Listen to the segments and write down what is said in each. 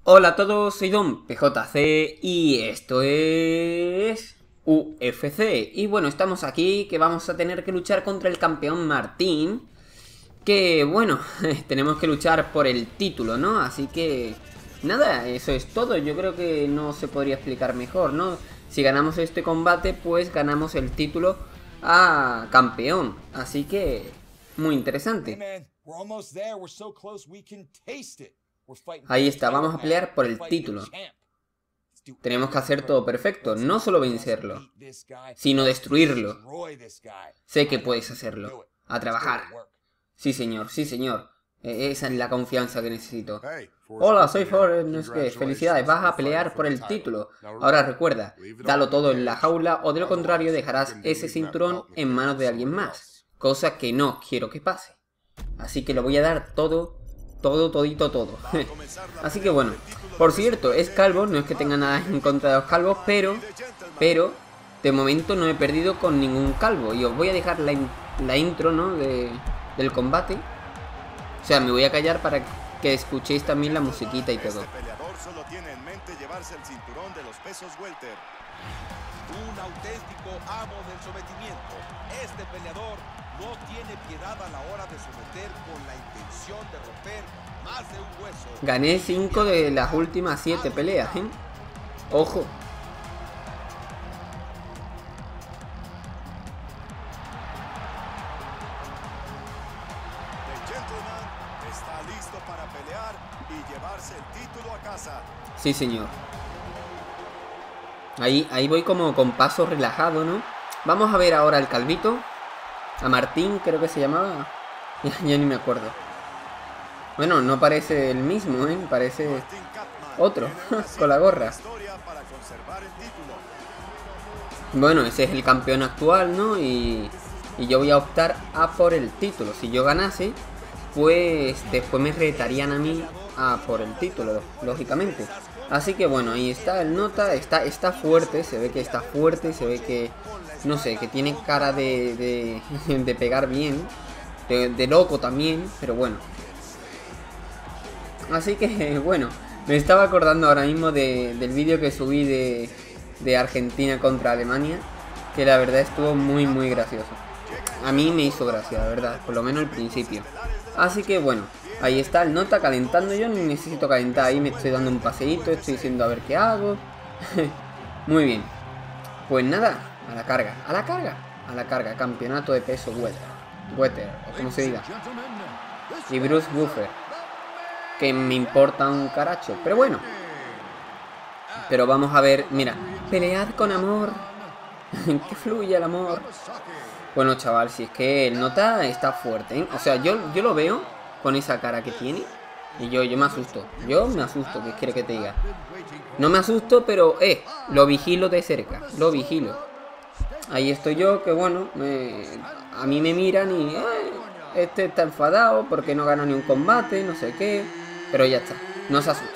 Hola a todos, soy Don PJC y esto es UFC. Y bueno, estamos aquí que vamos a tener que luchar contra el campeón Martín. Que bueno, tenemos que luchar por el título, ¿no? Así que nada, eso es todo. Yo creo que no se podría explicar mejor, ¿no? Si ganamos este combate, pues ganamos el título a campeón. Así que muy interesante. Ahí está, vamos a pelear por el título. Tenemos que hacer todo perfecto, no solo vencerlo, sino destruirlo. Sé que puedes hacerlo. A trabajar. Sí, señor, sí, señor. Esa es la confianza que necesito. Hola, soy Forrest, no es que felicidades, vas a pelear por el título. Ahora recuerda, dalo todo en la jaula o de lo contrario dejarás ese cinturón en manos de alguien más. Cosa que no quiero que pase. Así que lo voy a dar todo. Todo. Así que bueno, por cierto, es calvo, no es que tenga nada en contra de los calvos, pero de momento no he perdido con ningún calvo. Y os voy a dejar la intro, ¿no? Del combate. O sea, me voy a callar para que escuchéis también la musiquita y todo. Este peleador solo tiene en mente llevarse el cinturón de los pesos welter. Un auténtico amo del sometimiento. Este peleador no tiene piedad a la hora de someter con la intención de romper más de un hueso. Gané 5 de las últimas 7 peleas, ¿eh? Ojo. El gentleman está listo para pelear y llevarse el título a casa. Sí, señor. Ahí voy como con paso relajado, ¿no? Vamos a ver ahora al calvito. A Martín, creo que se llamaba. Ya ni me acuerdo. Bueno, no parece el mismo, ¿eh? Parece otro, con la gorra. Bueno, ese es el campeón actual, ¿no? Y yo voy a optar a por el título. Si yo ganase, pues después me retarían a mí a por el título, lógicamente. Así que bueno, ahí está el nota, está fuerte, se ve que está fuerte, se ve que, no sé, que tiene cara de pegar bien, de loco también, pero bueno. Así que bueno, me estaba acordando ahora mismo del vídeo que subí de Argentina contra Alemania, que la verdad estuvo muy gracioso. A mí me hizo gracia, la verdad, por lo menos al principio. Así que bueno, ahí está el nota calentando. Yo ni necesito calentar, ahí me estoy dando un paseíto, estoy diciendo a ver qué hago. Muy bien. Pues nada, a la carga, campeonato de peso welter, o como se diga. Y Bruce Buffer, que me importa un caracho, pero bueno. Pero vamos a ver, mira, pelead con amor, que fluye el amor. Bueno, chaval, si es que el nota está fuerte, ¿eh? O sea, yo lo veo con esa cara que tiene y yo me asusto. Yo me asusto, ¿qué quiere que te diga? No me asusto, pero lo vigilo de cerca, lo vigilo. Ahí estoy yo, que bueno, a mí me miran y este está enfadado porque no gana ni un combate, no sé qué. Pero ya está, no se asusta.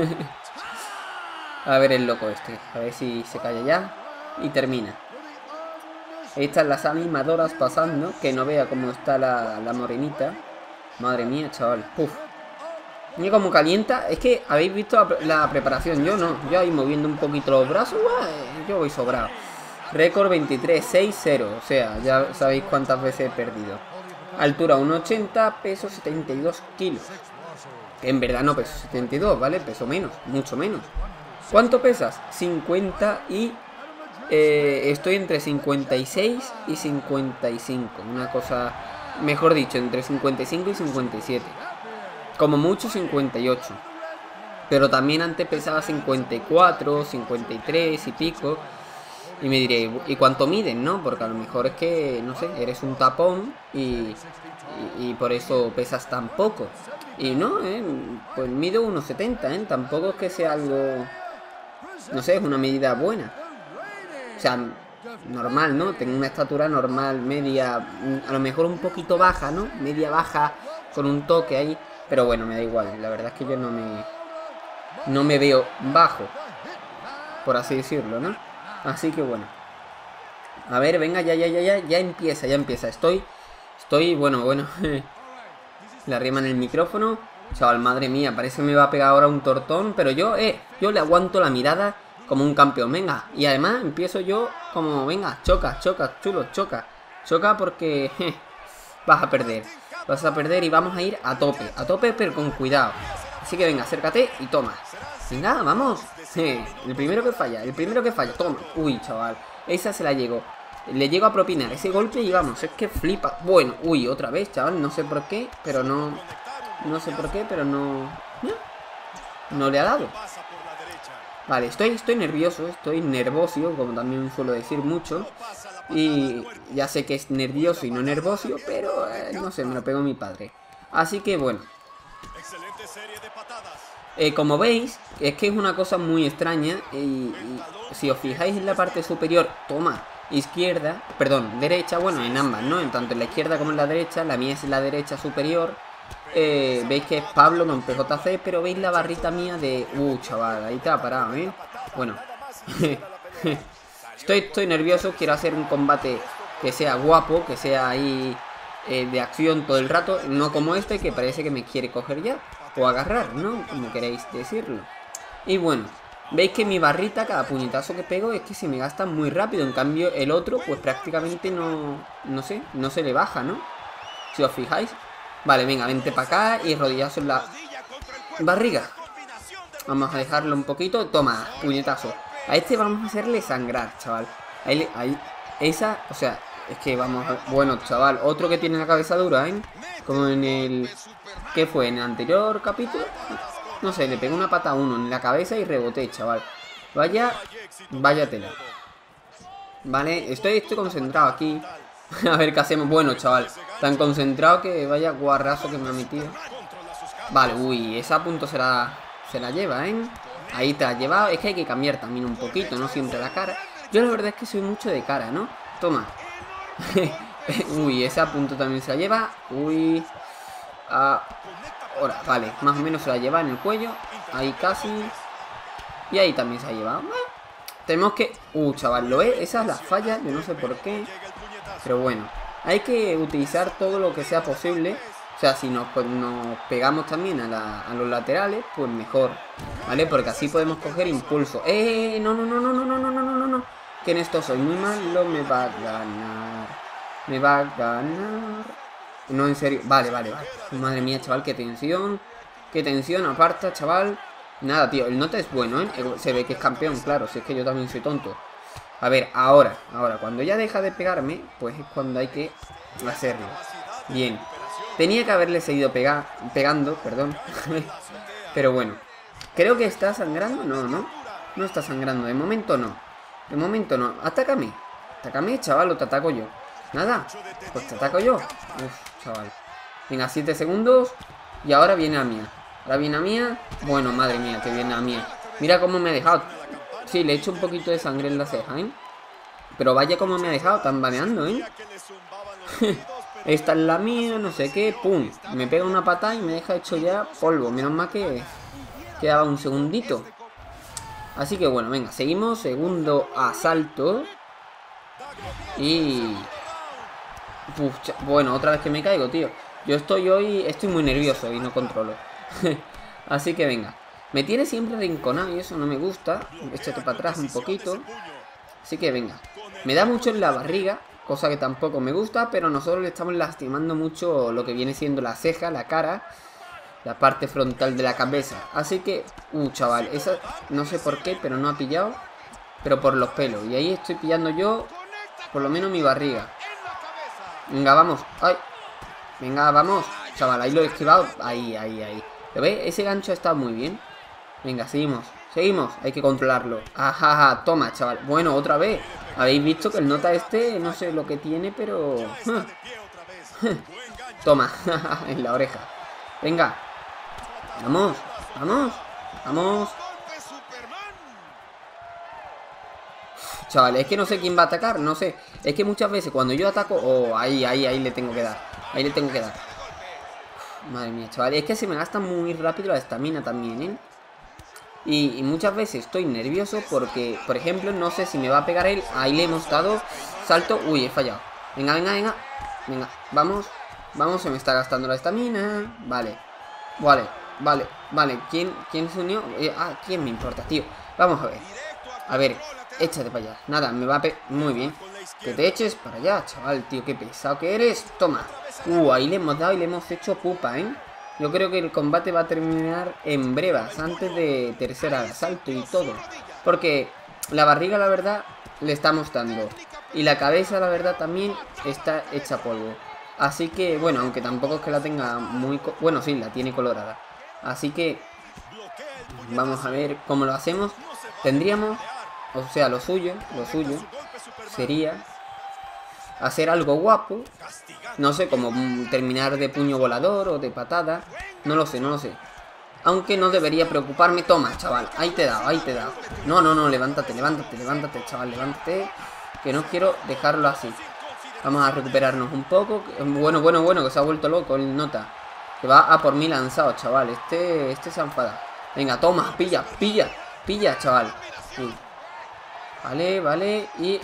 A ver el loco este, a ver si se calla ya y termina. Ahí están las animadoras pasando, que no vea cómo está la morenita. Madre mía, chaval. Puf. Mira cómo calienta. Es que habéis visto la preparación. Yo no. Yo ahí moviendo un poquito los brazos. Yo voy sobrado. Récord 23-6-0. O sea, ya sabéis cuántas veces he perdido. Altura 1,80. Peso 72 kilos. Que en verdad no peso 72, ¿vale? Peso menos. Mucho menos. ¿Cuánto pesas? 50 y... estoy entre 56 y 55. Una cosa, mejor dicho, entre 55 y 57. Como mucho 58. Pero también antes pesaba 54, 53 y pico. Y me diré, ¿y cuánto miden, no? Porque a lo mejor es que, no sé, eres un tapón y por eso pesas tan poco. Y no, pues mido 1,70, tampoco es que sea algo, no sé, es una medida buena. O sea, normal, ¿no? Tengo una estatura normal, media, a lo mejor un poquito baja, ¿no? Media baja, con un toque ahí. Pero bueno, me da igual. La verdad es que yo no me veo bajo, por así decirlo, ¿no? Así que bueno. A ver, venga, ya empieza. Estoy, bueno. Le arriman el micrófono. Chaval, madre mía, parece que me va a pegar ahora un tortón. Pero yo le aguanto la mirada como un campeón, venga. Y además empiezo yo como, venga, choca, choca, chulo, choca. Choca porque vas a perder. Vas a perder y vamos a ir a tope, pero con cuidado. Así que venga, acércate y toma. Venga, vamos. El primero que falla, toma. Uy, chaval, esa se la llego. Le llego a propinar ese golpe y vamos, es que flipa. Bueno, uy, otra vez, chaval, no sé por qué, pero no... No sé por qué, pero no... No le ha dado. Vale, estoy nervioso, estoy nervosio, como también suelo decir mucho. Y ya sé que es nervioso y no nervosio, pero no sé, me lo pegó mi padre. Así que bueno. Como veis, es que es una cosa muy extraña. Y si os fijáis en la parte superior, toma, izquierda, perdón, derecha, bueno, en ambas, ¿no? En tanto en la izquierda como en la derecha, la mía es la derecha superior. Veis que es Pablo con PJC, pero veis la barrita mía de... chaval, ahí te ha parado, ¿eh? Bueno, estoy nervioso, quiero hacer un combate que sea guapo, que sea ahí de acción todo el rato, no como este que parece que me quiere coger ya, o agarrar, ¿no? Como queréis decirlo. Y bueno, veis que mi barrita, cada puñetazo que pego es que se me gasta muy rápido, en cambio el otro pues prácticamente no sé, no se le baja, ¿no? Si os fijáis. Vale, venga, vente para acá y rodillazo en la barriga. Vamos a dejarlo un poquito. Toma, puñetazo. A este vamos a hacerle sangrar, chaval. Ahí, esa, o sea, es que vamos a... Bueno, chaval, otro que tiene la cabeza dura, ¿eh? Como en el... ¿Qué fue? ¿En el anterior capítulo? No sé, le pegué una pata a uno en la cabeza y reboté, chaval. Vaya tela. Vale, estoy concentrado aquí. A ver qué hacemos. Bueno, chaval, tan concentrado que vaya guarrazo que me ha metido. Vale, uy, esa punto se la lleva, ¿eh? Ahí te ha llevado. Es que hay que cambiar también un poquito, no siempre la cara. Yo la verdad es que soy mucho de cara, ¿no? Toma. Uy, esa punto también se la lleva. Uy. Ahora, vale, más o menos se la lleva en el cuello. Ahí casi. Y ahí también se ha llevado. Tenemos que... chaval, ¿lo es? Esa es la falla, yo no sé por qué. Pero bueno, hay que utilizar todo lo que sea posible. O sea, si nos pegamos también a los laterales, pues mejor, ¿vale? Porque así podemos coger impulso. No. Que en esto soy muy malo, me va a ganar. Me va a ganar. No, en serio. Vale. Madre mía, chaval, qué tensión. Qué tensión, aparta, chaval. Nada, tío, el nota es bueno, ¿eh? Se ve que es campeón, claro, si es que yo también soy tonto. A ver, ahora, cuando ya deja de pegarme, pues es cuando hay que hacerlo. Bien. Tenía que haberle seguido pegando, perdón. Pero bueno. Creo que está sangrando, no está sangrando, de momento no. Atácame, chaval, o te ataco yo. Nada, pues te ataco yo. Uf, chaval. Venga, 7 segundos. Y ahora viene a mía. Bueno, madre mía, que viene a mía. Mira cómo me ha dejado. Sí, le he hecho un poquito de sangre en la ceja, ¿eh? Pero vaya como me ha dejado, tambaneando, ¿eh? Esta es la mía, no sé qué, pum. Me pega una patada y me deja hecho ya polvo. Menos mal que quedaba un segundito. Así que bueno, venga, seguimos. Segundo asalto. Y... Pucha, bueno, otra vez que me caigo, tío. Yo estoy muy nervioso y no controlo. Así que venga. Me tiene siempre rinconado y eso no me gusta. Échate para atrás un poquito. Así que venga. Me da mucho en la barriga, cosa que tampoco me gusta, pero nosotros le estamos lastimando mucho lo que viene siendo la ceja, la cara, la parte frontal de la cabeza. Así que, chaval, esa no sé por qué, pero no ha pillado. Pero por los pelos. Y ahí estoy pillando yo, por lo menos mi barriga. Venga, vamos. ¡Ay! Venga, vamos. Chaval, ahí lo he esquivado. Ahí. ¿Lo ves? Ese gancho ha estado muy bien. Venga, seguimos. Hay que controlarlo. Ajaja, toma, chaval. Bueno, otra vez. Habéis visto que el nota este, no sé lo que tiene, pero... Toma, en la oreja. Venga. Vamos. Chaval, es que no sé quién va a atacar, no sé. Es que muchas veces cuando yo ataco... ahí le tengo que dar. Madre mía, chaval. Es que se me gasta muy rápido la estamina también, ¿eh? Y muchas veces estoy nervioso porque, por ejemplo, no sé si me va a pegar él. Ahí le hemos dado salto. Uy, he fallado. Venga. Venga, vamos, se me está gastando la estamina. Vale. Vale, vale. ¿Quién se unió? ¿Quién me importa, tío? Vamos a ver. A ver, échate para allá. Nada, me va a muy bien. Que te eches para allá, chaval, tío. Qué pesado que eres. Toma. Ahí le hemos dado y le hemos hecho pupa, ¿eh? Yo creo que el combate va a terminar en brevas, antes de tercer asalto y todo. Porque la barriga, la verdad, le estamos dando. Y la cabeza, la verdad, también está hecha polvo. Así que, bueno, aunque tampoco es que la tenga muy... Bueno, sí, la tiene colorada. Así que vamos a ver cómo lo hacemos. Tendríamos, o sea, lo suyo sería hacer algo guapo. No sé, como terminar de puño volador o de patada. No lo sé. Aunque no debería preocuparme. Toma, chaval, ahí te he dado. No, levántate, chaval, levántate. Que no quiero dejarlo así. Vamos a recuperarnos un poco. Bueno, que se ha vuelto loco el nota. Que va a por mí lanzado, chaval. Este se ha enfadado. Venga, toma, pilla, chaval. Sí. Vale. Y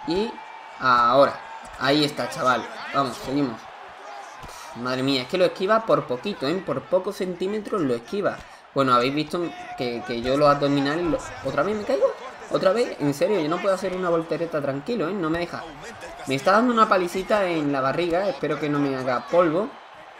ahora. Ahí está, chaval. Vamos, seguimos. Madre mía, es que lo esquiva por poquito, ¿eh? Por pocos centímetros lo esquiva. Bueno, habéis visto que yo los abdominales... ¿Otra vez me caigo? ¿Otra vez? En serio, yo no puedo hacer una voltereta tranquilo, ¿eh? No me deja. Me está dando una palicita en la barriga. Espero que no me haga polvo.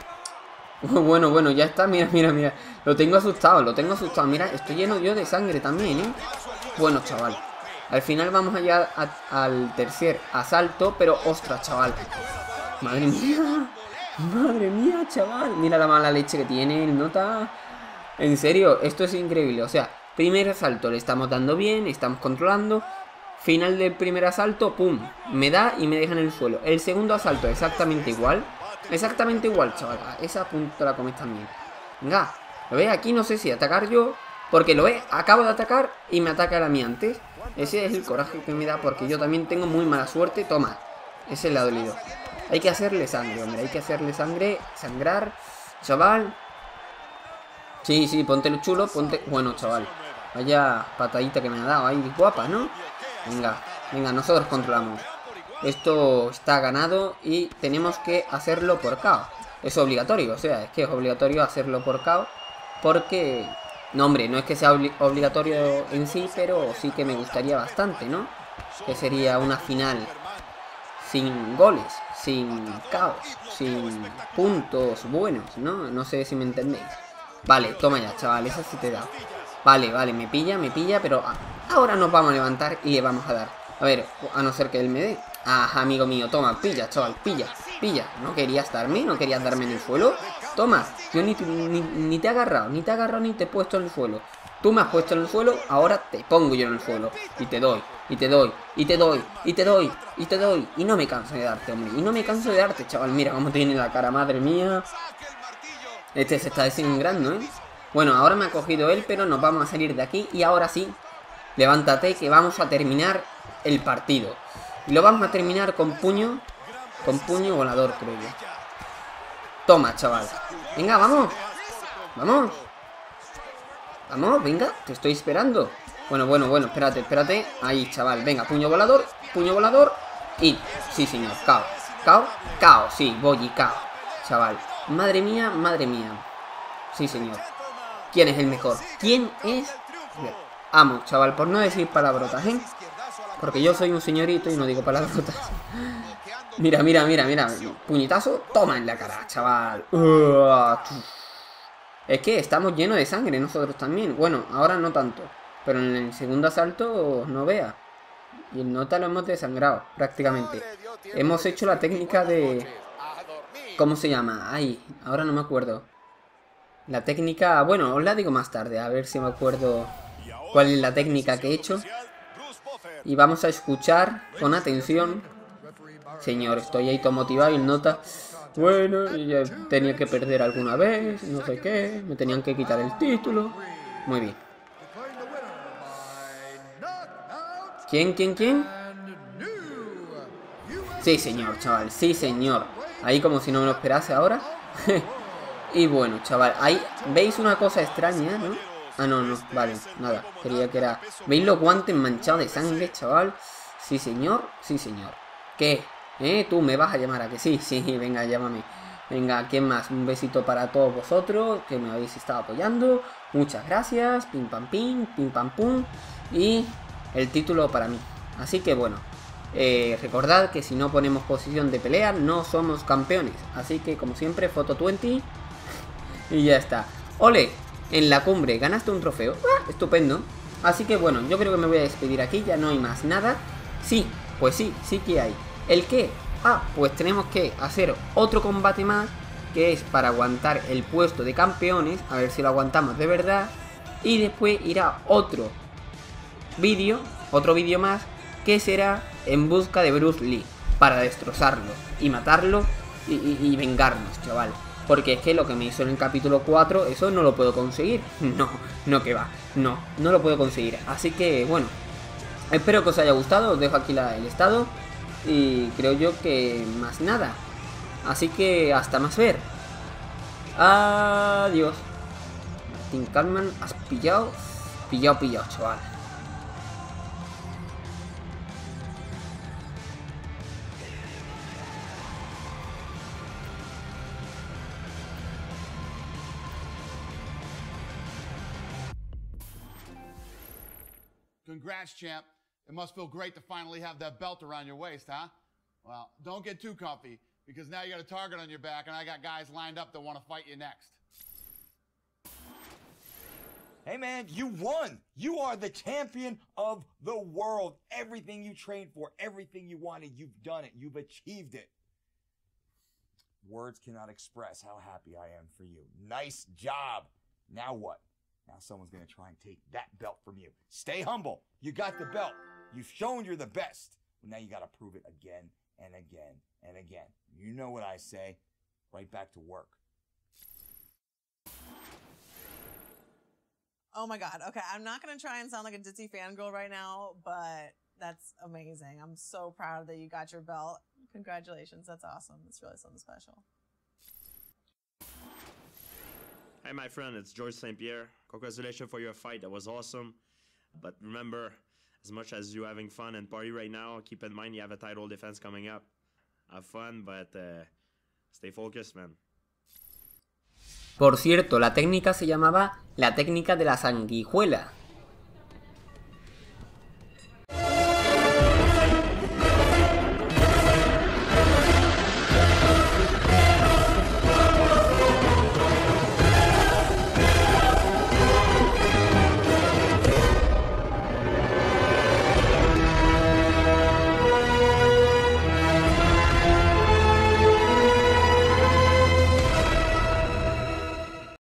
Bueno, ya está. Mira. Lo tengo asustado. Mira, estoy lleno yo de sangre también, ¿eh? Bueno, chaval. Al final vamos allá al tercer asalto. Pero, ostras, chaval. Madre mía, chaval. Mira la mala leche que tiene el nota. En serio, esto es increíble. O sea, primer asalto le estamos dando bien, estamos controlando. Final del primer asalto, pum, me da y me deja en el suelo. El segundo asalto exactamente igual. Chaval. Esa punta la comes también. Venga, lo ves, aquí no sé si atacar yo. Porque lo ves, acabo de atacar y me ataca a mí antes. Ese es el coraje que me da, porque yo también tengo muy mala suerte. Toma, ese le ha dolido. Hay que hacerle sangre, hombre, sangrar, chaval. Sí, ponte lo chulo, Bueno, chaval, vaya patadita que me ha dado ahí, guapa, ¿no? Venga, nosotros controlamos. Esto está ganado y tenemos que hacerlo por KO. Es obligatorio, o sea, es que es obligatorio hacerlo por KO. Porque, no, hombre, no es que sea obligatorio en sí, pero sí que me gustaría bastante, ¿no? Que sería una final sin goles, sin caos, sin puntos buenos, ¿no? No sé si me entendéis. Vale, toma ya, chaval, esa sí te da. Vale, me pilla, pero ahora nos vamos a levantar y le vamos a dar. A ver, a no ser que él me dé. Ajá, amigo mío, toma, pilla, chaval, pilla. ¿No querías darme en el suelo? Toma, yo ni te he agarrado, ni te he puesto en el suelo. Tú me has puesto en el suelo, ahora te pongo yo en el suelo. Y te doy. Y no me canso de darte, hombre. Chaval. Mira cómo tiene la cara, madre mía. Este se está desangrando, ¿eh? Bueno, ahora me ha cogido él, pero nos vamos a salir de aquí. Y ahora sí, levántate que vamos a terminar el partido. Y lo vamos a terminar con puño volador, creo yo. Toma, chaval. Venga, vamos. Vamos, venga, te estoy esperando. Bueno, espérate. Ahí, chaval, venga, puño volador. Y, sí, señor, cao, sí, voy y cao. Chaval, madre mía. Sí, señor. ¿Quién es el mejor? Amo, chaval, por no decir palabrotas, ¿eh? Porque yo soy un señorito y no digo palabrotas. Mira. Puñetazo, toma en la cara, chaval. Es que estamos llenos de sangre nosotros también. Bueno, ahora no tanto. Pero en el segundo asalto no vea. Y el nota lo hemos desangrado, prácticamente. Hemos hecho la técnica de... ¿Cómo se llama? Ay, ahora no me acuerdo. La técnica... Bueno, os la digo más tarde, a ver si me acuerdo cuál es la técnica que he hecho. Y vamos a escuchar con atención. Señor, estoy ahí todo motivado y el nota... Bueno, ya tenía que perder alguna vez, no sé qué. Me tenían que quitar el título. Muy bien. ¿Quién? Sí, señor, chaval, sí, señor. Ahí como si no me lo esperase ahora. Y bueno, chaval, ahí veis una cosa extraña, ¿no? Ah, no, vale, nada, quería que era... ¿Veis los guantes manchados de sangre, chaval? Sí, señor. ¿Qué? Tú me vas a llamar a que sí, venga, llámame. Venga, ¿quién más? Un besito para todos vosotros que me habéis estado apoyando. Muchas gracias. Pim pam pum. Y el título para mí. Así que bueno, recordad que si no ponemos posición de pelea no somos campeones. Así que como siempre, Photo 20. Y ya está. ¡Ole! En la cumbre ganaste un trofeo. ¡Ah! Estupendo. Así que bueno, yo creo que me voy a despedir aquí. Ya no hay más nada. Sí, pues sí que hay. ¿El qué? Ah, pues tenemos que hacer otro combate más, que es para aguantar el puesto de campeones, a ver si lo aguantamos de verdad. Y después irá otro vídeo más, que será en busca de Bruce Lee, para destrozarlo y matarlo y vengarnos, chaval. Porque es que lo que me hizo en el capítulo 4, eso no lo puedo conseguir. No que va, no lo puedo conseguir. Así que bueno, espero que os haya gustado, os dejo aquí el estado. Y creo yo que más nada. Así que hasta más ver. Adiós. Martin Kalman, has pillado, chaval. Congrats, champ. It must feel great to finally have that belt around your waist, huh? Well, don't get too comfy, because now you got a target on your back, and I got guys lined up that want to fight you next. Hey, man, you won. You are the champion of the world. Everything you trained for, everything you wanted, you've done it. You've achieved it. Words cannot express how happy I am for you. Nice job. Now what? Now someone's going to try and take that belt from you. Stay humble. You got the belt. You've shown you're the best. Well, now you got to prove it again and again and again. You know what I say. Right back to work. Oh my God. Okay, I'm not going to try and sound like a ditzy fangirl right now, but that's amazing. I'm so proud that you got your belt. Congratulations. That's awesome. It's really something special. Hi, my friend. It's George St. Pierre. Congratulations for your fight. That was awesome. But remember, as much as you're having fun and party right now, keep in mind you have a title defense coming up. Have fun, but stay focused, man. Por cierto, la técnica se llamaba la técnica de la sanguijuela.